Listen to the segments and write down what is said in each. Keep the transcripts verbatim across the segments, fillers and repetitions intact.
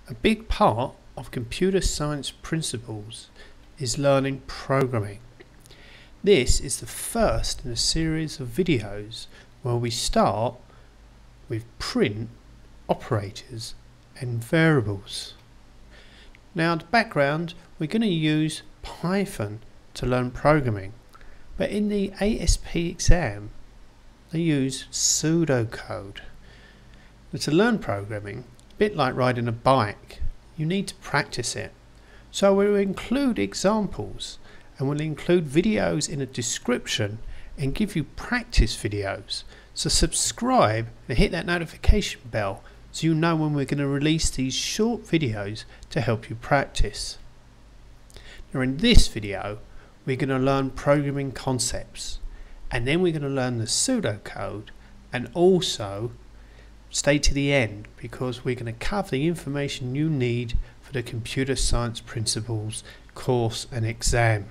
A big part of computer science principles is learning programming. This is the first in a series of videos where we start with print, operators and variables. Now, the background, we're going to use Python to learn programming, but in the A S P exam they use pseudocode. But to learn programming, a bit like riding a bike, you need to practice it. So we'll include examples and we'll include videos in a description and give you practice videos. So subscribe and hit that notification bell so you know when we're going to release these short videos to help you practice. Now in this video we're going to learn programming concepts, and then we're going to learn the pseudocode, and also stay to the end because we're going to cover the information you need for the computer science principles course and exam.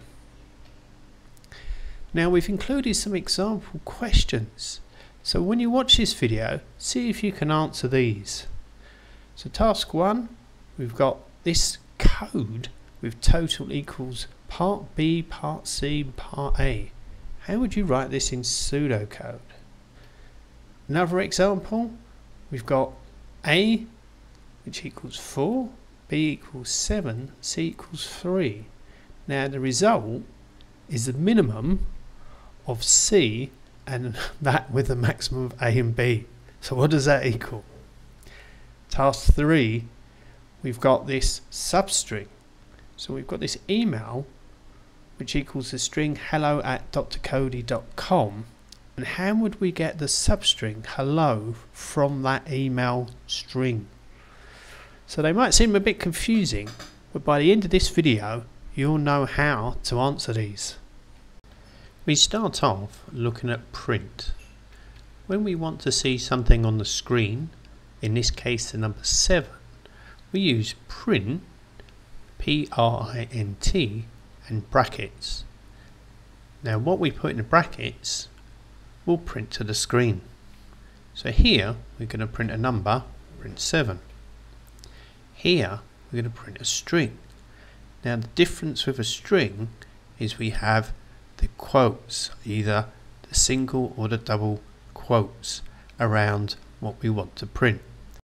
Now we've included some example questions, so when you watch this video, see if you can answer these. So task one, we've got this code with total equals part B, part C, part A. How would you write this in pseudocode? Another example, we've got A which equals four, B equals seven, C equals three. Now the result is the minimum of C and that with a maximum of A and B. So what does that equal? Task three, we've got this substring. So we've got this email which equals the string hello at d r codie dot com, and how would we get the substring hello from that email string? So they might seem a bit confusing, but by the end of this video you'll know how to answer these. We start off looking at print. When we want to see something on the screen, in this case the number seven, we use print, P R I N T, and brackets. Now what we put in the brackets will print to the screen. So here we're going to print a number, print seven. Here we're going to print a string. Now the difference with a string is we have the quotes, either the single or the double quotes around what we want to print.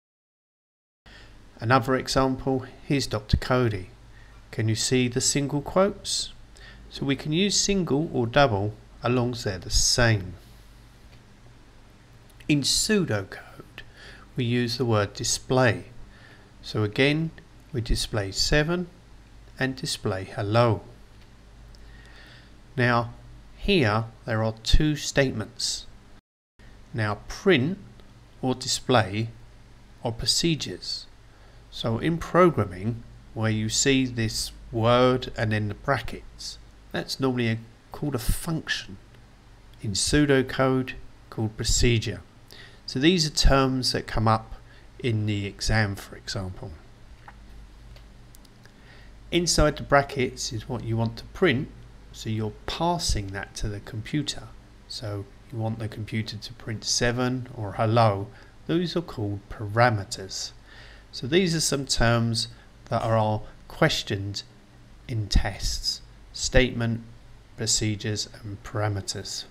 Another example, here's Doctor Codie. Can you see the single quotes? So we can use single or double as long as they're the same. In pseudocode we use the word display. So again we display seven and display hello. Now here there are two statements. Now print or display are procedures. So in programming, where you see this word and then the brackets, that's normally a, called a function. In pseudocode, called procedure. So these are terms that come up in the exam, for example. Inside the brackets is what you want to print, so you're passing that to the computer. So you want the computer to print seven or hello. Those are called parameters. So these are some terms that are questioned in tests: statement, procedures and parameters.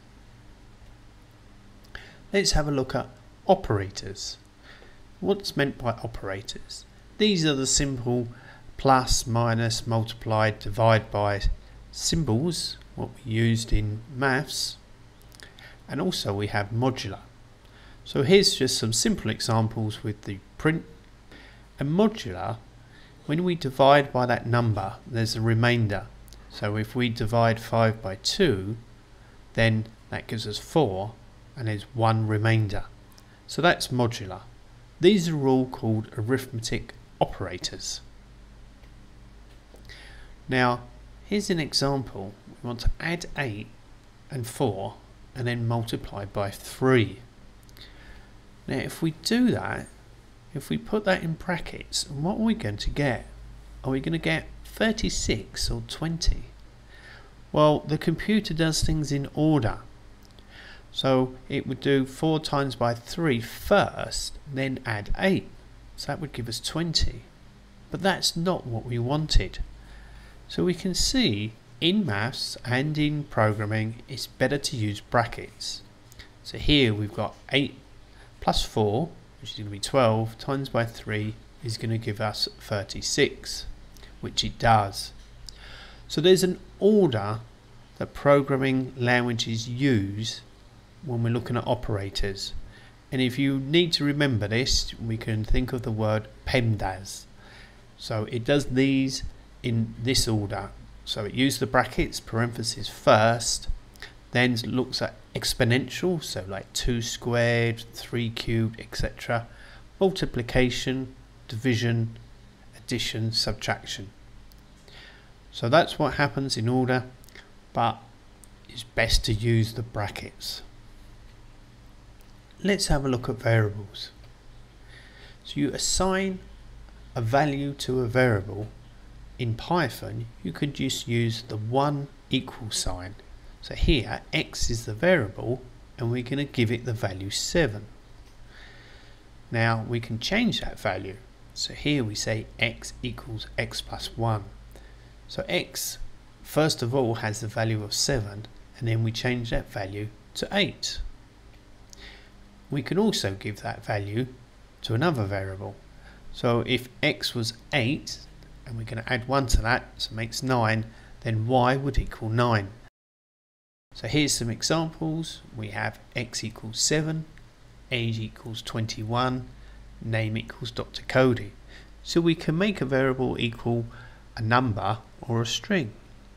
Let's have a look at operators. What's meant by operators? These are the simple plus, minus, multiply, divide by symbols, what we used in maths, and also we have modular. So here's just some simple examples with the print. And modular, when we divide by that number, there's a remainder. So if we divide five by two, then that gives us four, and there's one remainder. So that's modular. These are all called arithmetic operators. Now here's an example. We want to add eight and four and then multiply by three. Now if we do that, if we put that in brackets, what are we going to get? Are we going to get thirty-six or twenty? Well, the computer does things in order. So it would do four times by three first, then add eight. So that would give us twenty. but that's not what we wanted. So we can see in maths and in programming it's better to use brackets. So here we've got eight plus four, which is going to be twelve, times by three is going to give us thirty-six, which it does. So there's an order that programming languages use when we're looking at operators. And if you need to remember this, we can think of the word PEMDAS. So it does these in this order. So it uses the brackets, parentheses first, then looks at exponential, so like two squared, three cubed, et cetera. Multiplication, division, addition, subtraction. So that's what happens in order, but it's best to use the brackets. Let's have a look at variables. So you assign a value to a variable. In Python, you could just use the one equal sign. So here, x is the variable, and we're going to give it the value seven. Now we can change that value. So here we say x equals x plus one. So x, first of all, has the value of seven, and then we change that value to eight. We can also give that value to another variable. So if x was eight, and we're going to add one to that, so it makes nine, then y would equal nine. So here's some examples. We have x equals seven, age equals twenty-one, name equals Doctor Codie. So we can make a variable equal a number or a string.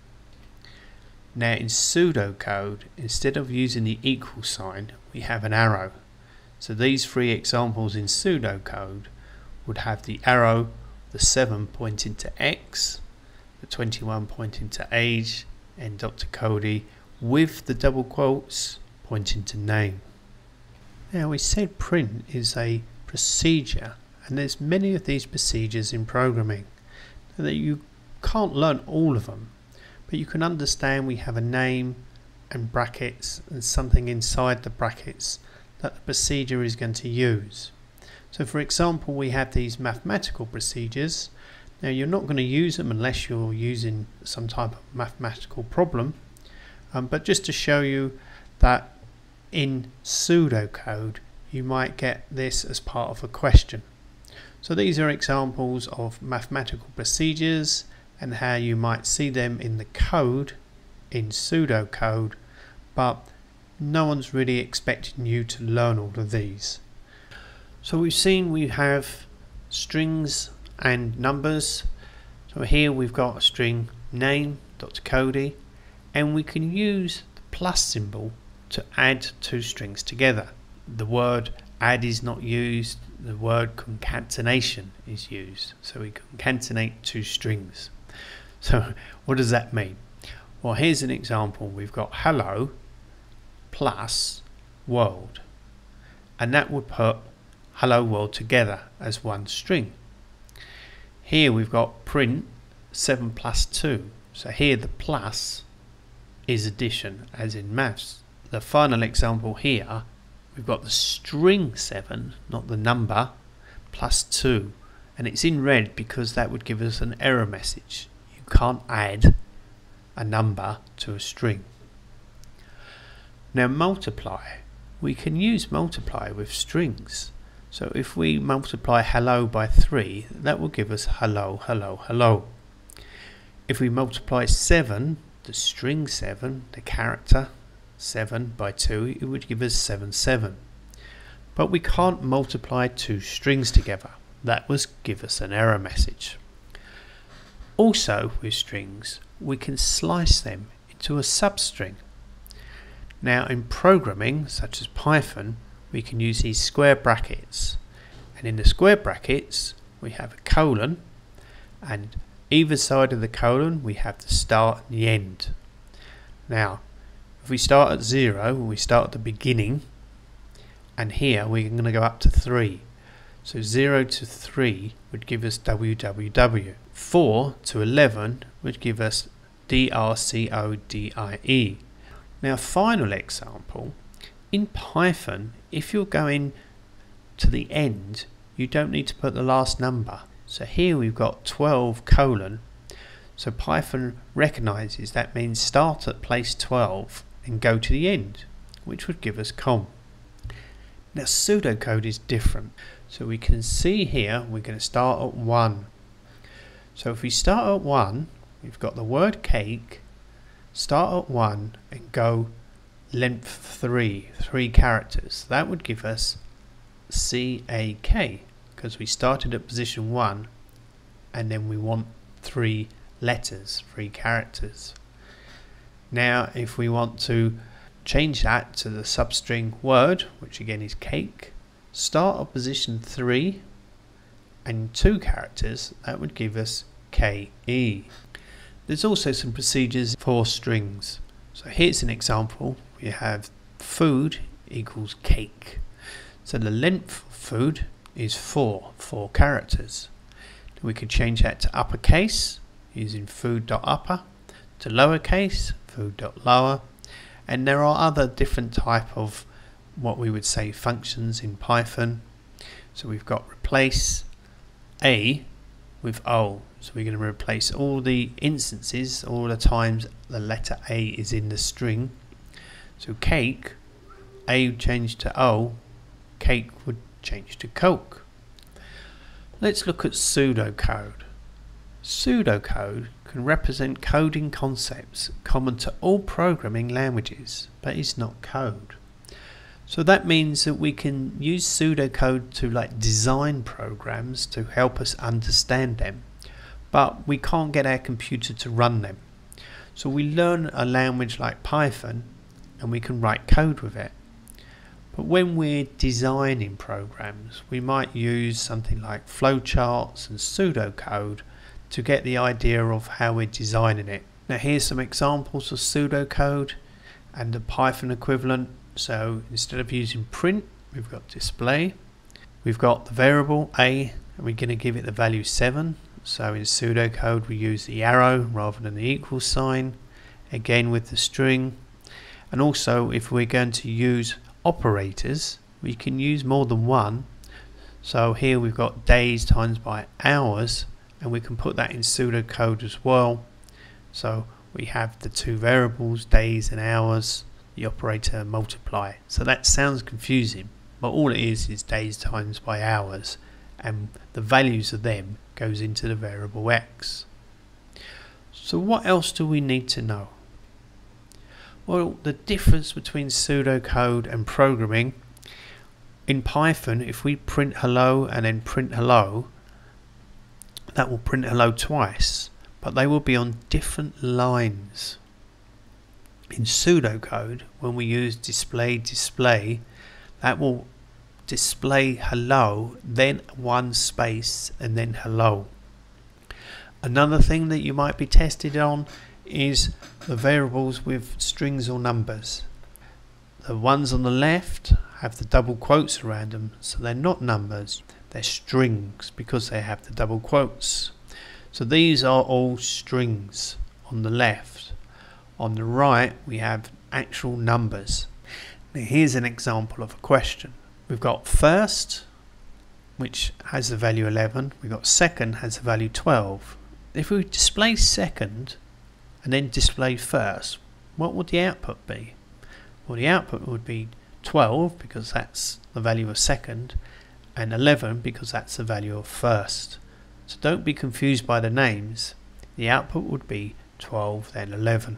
Now in pseudocode, instead of using the equal sign, we have an arrow. So these three examples in pseudocode would have the arrow, the seven pointing to x, the twenty-one pointing to age, and Doctor Codie with the double quotes pointing to name. Now we said print is a procedure, and there's many of these procedures in programming that you can't learn all of them, but you can understand we have a name and brackets and something inside the brackets that the procedure is going to use. So for example, we have these mathematical procedures. Now you're not going to use them unless you're using some type of mathematical problem, um, but just to show you that in pseudocode you might get this as part of a question. So these are examples of mathematical procedures and how you might see them in the code in pseudocode, but no one's really expecting you to learn all of these. So we've seen we have strings and numbers. So here we've got a string name, Doctor Codie, and we can use the plus symbol to add two strings together. The word add is not used, the word concatenation is used. So we concatenate two strings. So what does that mean? Well, here's an example. We've got hello plus world, and that would put hello world together as one string. Here we've got print seven plus two, so here the plus is addition as in maths. The final example here, we've got the string seven, not the number, plus two, and it's in red because that would give us an error message. You can't add a number to a string. Now multiply, we can use multiply with strings. So if we multiply hello by three, that will give us hello, hello, hello. If we multiply seven, the string seven, the character seven by two, it would give us seven, seven. But we can't multiply two strings together. That would give us an error message. Also with strings, we can slice them into a substring. Now in programming, such as Python, we can use these square brackets, and in the square brackets we have a colon, and either side of the colon we have the start and the end. Now if we start at zero, we start at the beginning, and here we're going to go up to three. So zero to three would give us W W W. four to eleven would give us D R C O D I E. Now final example, in Python, if you're going to the end, you don't need to put the last number. So here we've got twelve colon. So Python recognizes that means start at place twelve and go to the end, which would give us com. Now pseudocode is different. So we can see here we're going to start at one. So if we start at one, we've got the word cake, start at one and go length three, three characters. That would give us C A K because we started at position one and then we want three letters, three characters. Now if we want to change that to the substring word, which again is cake, start at position three and two characters, that would give us K E. There's also some procedures for strings. So here's an example. We have food equals cake. So the length of food is four, four characters. We could change that to uppercase using food.upper, to lowercase, food.lower, and there are other different type of what we would say functions in Python. So we've got replace A with O. So we're going to replace all the instances, all the times the letter A is in the string. So cake, A would change to O, cake would change to coke. Let's look at pseudocode. Pseudocode can represent coding concepts common to all programming languages, but is not code. So that means that we can use pseudocode to like design programs to help us understand them, but we can't get our computer to run them. So we learn a language like Python and we can write code with it. But when we're designing programs, we might use something like flowcharts and pseudocode to get the idea of how we're designing it. Now here's some examples of pseudocode and the Python equivalent. So instead of using print, we've got display. We've got the variable a, and we're going to give it the value seven. So in pseudocode we use the arrow rather than the equal sign. Again with the string. And also if we're going to use operators, we can use more than one. So here we've got days times by hours, and we can put that in pseudocode as well. So we have the two variables, days and hours, the operator multiply. So that sounds confusing, but all it is is days times by hours, and the values of them goes into the variable x. So what else do we need to know? Well, the difference between pseudocode and programming, in Python, if we print hello and then print hello, that will print hello twice, but they will be on different lines. In pseudocode, when we use display display, that will display hello, then one space, and then hello. Another thing that you might be tested on is the variables with strings or numbers. The ones on the left have the double quotes around them, so they're not numbers, they're strings because they have the double quotes. So these are all strings on the left. On the right we have actual numbers. Now here's an example of a question. We've got first, which has the value eleven, we've got second, has the value twelve. If we display second and then display first, what would the output be? Well, the output would be twelve because that's the value of second, and eleven because that's the value of first. So don't be confused by the names. The output would be twelve then eleven.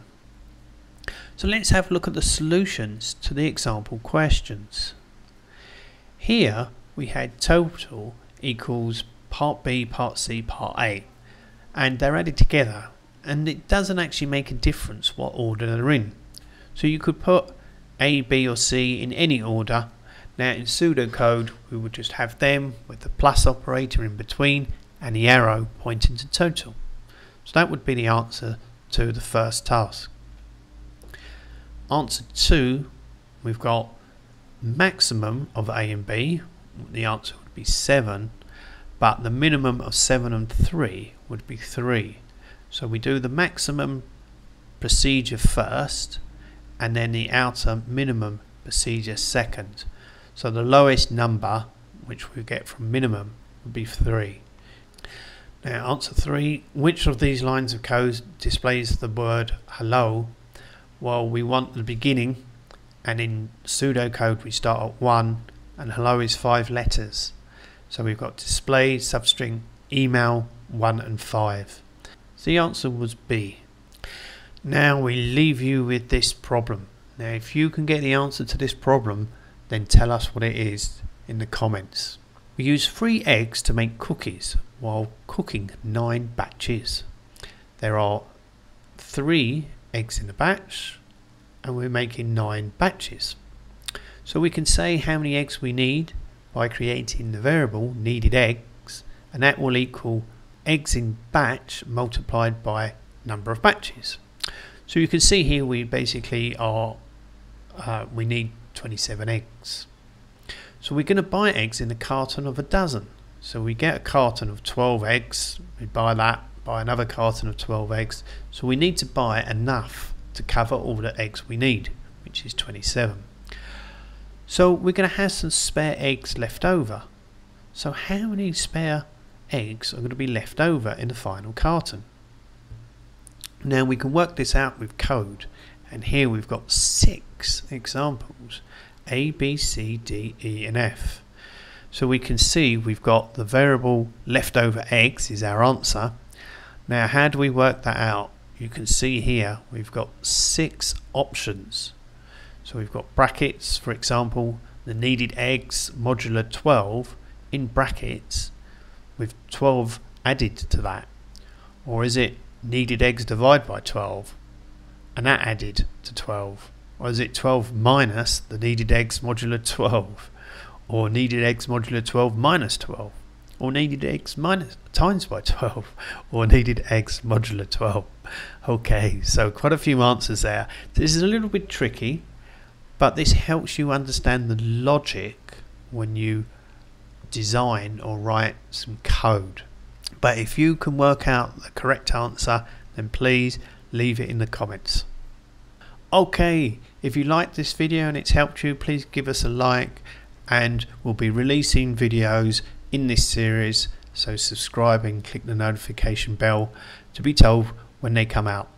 So let's have a look at the solutions to the example questions. Here we had total equals part B, part C, part A, and they're added together, and it doesn't actually make a difference what order they're in. So you could put A, B or C in any order. Now in pseudocode we would just have them with the plus operator in between and the arrow pointing to total. So that would be the answer to the first task. Answer two, we've got maximum of A and B. The answer would be seven, but the minimum of seven and three would be three. So we do the maximum procedure first and then the outer minimum procedure second. So the lowest number which we get from minimum would be three. Now answer three, which of these lines of code displays the word hello? Well, we want the beginning, and in pseudocode we start at one, and hello is five letters. So we've got display, substring, email, one and five. So the answer was B. Now we leave you with this problem. Now if you can get the answer to this problem, then tell us what it is in the comments. We use three eggs to make cookies while cooking nine batches. There are three eggs in a batch and we're making nine batches. So we can say how many eggs we need by creating the variable needed eggs, and that will equal eggs in batch multiplied by number of batches. So you can see here we basically are uh, we need twenty-seven eggs. So we're going to buy eggs in a carton of a dozen. So we get a carton of twelve eggs, we buy that, buy another carton of twelve eggs. So we need to buy enough to cover all the eggs we need, which is twenty-seven. So we're going to have some spare eggs left over. So how many spare eggs are going to be left over in the final carton? Now we can work this out with code, and here we've got six examples, A, B, C, D, E and F. So we can see we've got the variable leftover eggs is our answer. Now how do we work that out? You can see here we've got six options. So we've got brackets, for example, the needed eggs modular twelve in brackets with twelve added to that. Or is it needed eggs divided by twelve and that added to twelve? Or is it twelve minus the needed eggs modular twelve? Or needed eggs modular twelve minus twelve? Or needed eggs minus times by twelve? Or needed eggs modular twelve? Okay, so quite a few answers there. This is a little bit tricky, but this helps you understand the logic when you design or write some code. But if you can work out the correct answer, then please leave it in the comments. Okay, if you liked this video and it's helped you, please give us a like, and we'll be releasing videos in this series, so subscribe and click the notification bell to be told when they come out.